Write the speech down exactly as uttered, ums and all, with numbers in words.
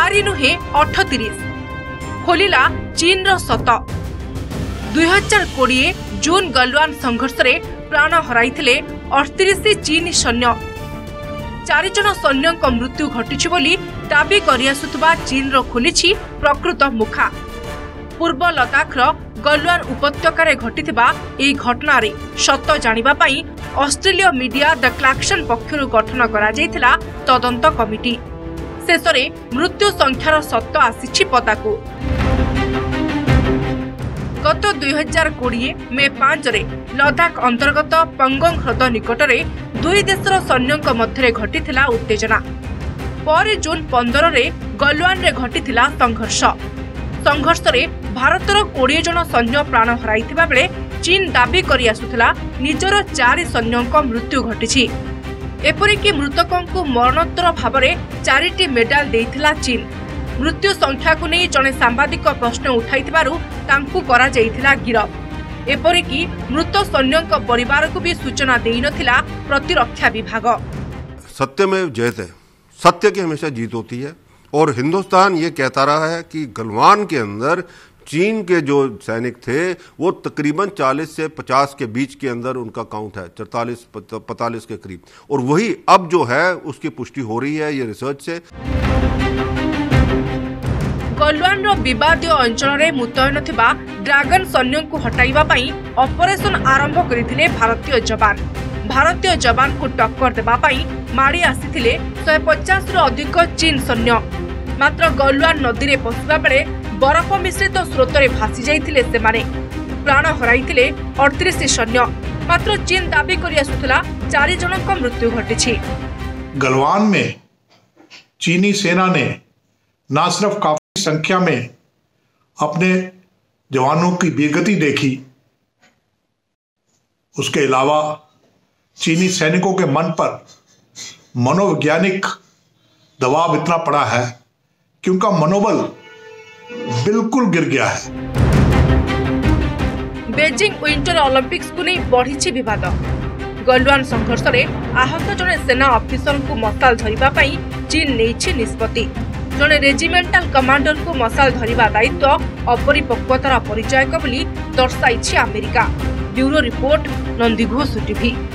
चारि नुहे अठतीस खोलिला चीन रो सत। दुई हजार कोड़े जून गलवान संघर्ष रे प्राण हराइथिले अड़तीस चीनी सैन्य। चारि जन सैन्यों मृत्यु घटी बोली दाबी करिआसुथबा चीन रो खोलिछि प्रकृत मुखा। पूर्व लद्दाख रो गलवान उपत्यकार घटिथिबा एही घटना रे सत जानिबा पई ऑस्ट्रेलिया मीडिया द क्लाक्सन पक्षरु गठन करा जायथिला तदंत कमिटी। शेषरे मृत्यु संख्यार सत आसीछि पताकू। गत दुई हजार कोड़े मे पांच रे लद्दाख अंतर्गत पंगोंग ह्रद निकटरे दुई देशर सैन्यों मध्य घटिथिला उत्तेजना। पर जून पंद्रह रे गलवान रे घटिथिला संघर्ष। संघर्ष रे भारतर कोड़े जन सैन्य प्राण हराइथिबा बेले चीन दाबी करि आसुथिला निजर चारि सैन्यों मृत्यु घटिछि। एपरिकी मृतकों को मरणोत्तर भावरे चारिटी मेडाल देइथिला चीन। मृत्यु संख्या को नहीं जने सांबादिक प्रश्न उठाइथिबारु तांकु करा जाइथिला गिरफ। एपरिकी मृत सैन्यों परिवार को भी सूचना देइ नथिला प्रतिरक्षा विभाग। सत्य में जयते, सत्य की हमेशा जीत होती है और हिंदुस्तान ये कहता रहा है कि गलवान के अंदर चीन के जो सैनिक थे वो तकरीबन चालीस से पचास के बीच के अंदर उनका काउंट है, चालीस पैंतालीस के करीब, और वही अब जो है उसकी पुष्टि हो रही है ये रिसर्च से। गलवान रो विवादीय अंचल रे मुतयन थिबा ड्रैगन सैन्यों को हटाइबा पई ऑपरेशन आरंभ करिथिले भारतीय जवान। भारतीय जवान को टक्कर देबा पई माड़ी आसीथिले एक सौ पचास रु अधिक चीन सैन्य। मात्र गलवान नदी रे पसिबा बेले बरफ मिश्रित स्रोत रे भासी जाइथिले सेमाने। प्राण हराइथिले अड़तीस सैन्य। मात्र चीन दाबी करि आसुथिला चारि जनक मृत्यु घटिछि। गलवान में चीनी सेना ने न सिर्फ काफी संख्या में अपने जवानों की बेगति देखी, उसके अलावा चीनी सैनिकों के मन पर मनोवैज्ञानिक दबाव इतना पड़ा है कि उनका मनोबल बिल्कुल गिर गया है। बेजिंग विंटर ओलंपिक्स को नहीं बढ़ी विवाद। गलवान संघर्ष में आहत जड़े सेना अफिसर को मसाल धरिबा पई चीन नेछि निष्पत्ति। जड़े रेजिमेंटाल कमांडर को मसाल धरिबा दायित्व अपरिपक्वतार परिचयक बोली दर्शाइछि America. Bureau report, Nandighosh TV.